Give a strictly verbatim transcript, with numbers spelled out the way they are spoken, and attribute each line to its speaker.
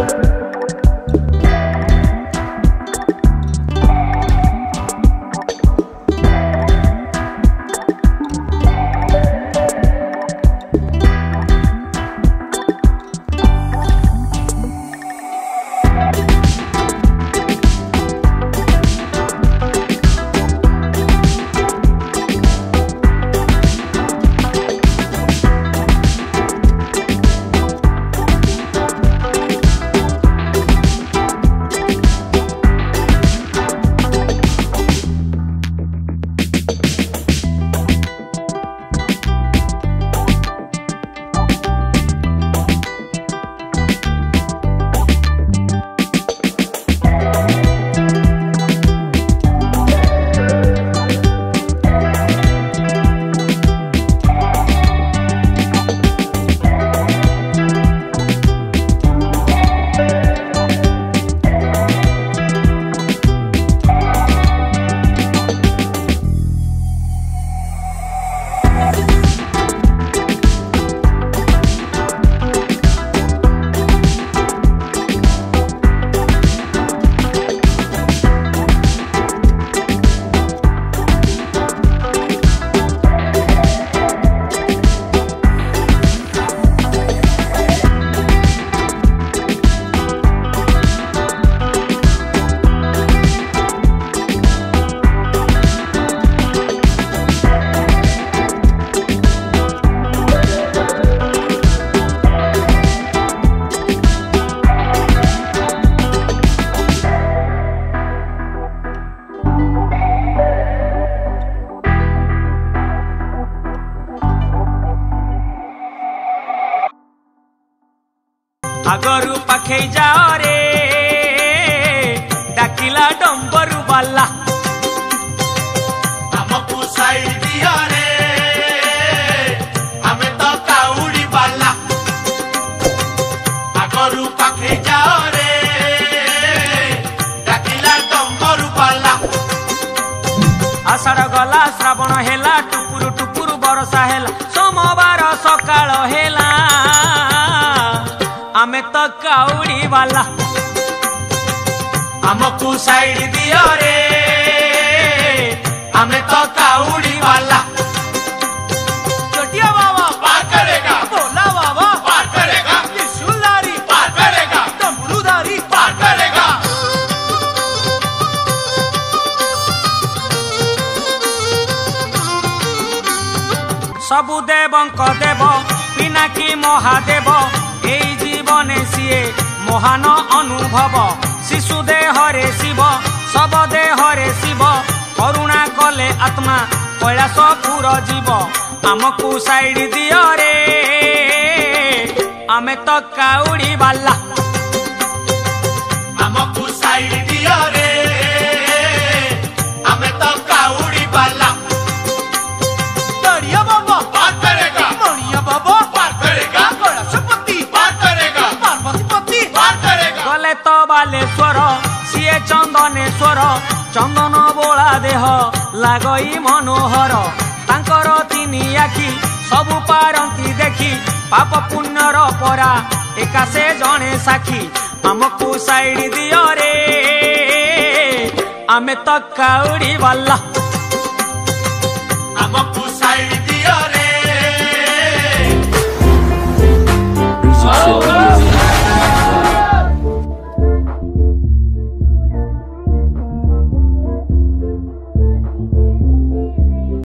Speaker 1: आगरू पाखे जाओ रे डाकिला डंबरू वाला
Speaker 2: हमको साइड दिया रे हमें तो काउड़ी वाला आगरू पाखे जाओ रे डाकिला डंबरू वाला
Speaker 1: आषाढ़ गला श्रावण हेला टुकुरु टुकुरु बरसा हेला सोमवार सकाळ हेला आमे तो काउड़ी वाला
Speaker 2: हमको साइड दिया रे हमें तो काउड़ी वाला
Speaker 1: चोटिया बाबा
Speaker 2: पार करेगा
Speaker 1: भोला बाबा
Speaker 2: पार करेगा
Speaker 1: त्रिशूलधारी
Speaker 2: पार करेगा
Speaker 1: डमरूधारी
Speaker 2: पार करेगा
Speaker 1: सबु देवंक देव पिनाकी महादेव एई जीवने सीए महान अनुभव शिशु देहरे शिव सब देहरे शिव करुणा कले आत्मा कैलासपुर जीव आमको साइड दियो रे आमे तो काउड़ी वाला
Speaker 2: हमको साइड दिया रे हमें तो काउड़ी वाला
Speaker 1: दरिया बाबा
Speaker 2: पार करेगा
Speaker 1: मणिया बाबा
Speaker 2: पार करेगा
Speaker 1: कैलाशपति
Speaker 2: पार करेगा
Speaker 1: पार्वतीपति
Speaker 2: पार करेगा
Speaker 1: गले तो बालेश्वर सीए चंदनेश्वर चंदन बोला देह लागई मनोहर तांकर तीनी आखि सबु पारंती देखी पाप पुण्यर परा एका से जने साखी हमको साइड दियो रे आमे तो काउड़ी वाला
Speaker 2: हमको साइड